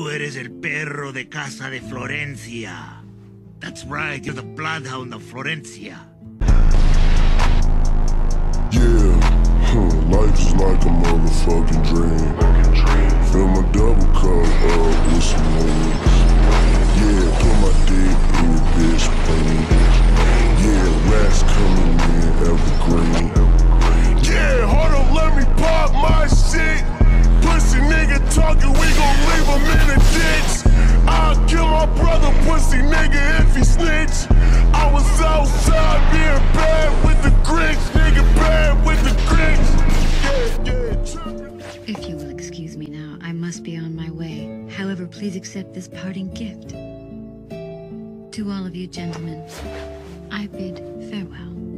Tú eres el perro de casa de Florencia. That's right, you're the bloodhound of Florencia. Yeah, life is like a motherfucking dream. Fill my double cup up with some lean. Yeah, put my dick in your bitch pain. Yeah, rats coming in evergreen. Yeah, hold up, let me pop my shit. Pussy nigga talking, we gon' leave him in the ditch. I'll kill my brother, pussy nigga, if he snitch. I was outside being bad with the Grinch, nigga, bad with the Grinch. Yeah. If you will excuse me now, I must be on my way. However, please accept this parting gift. To all of you gentlemen, I bid farewell.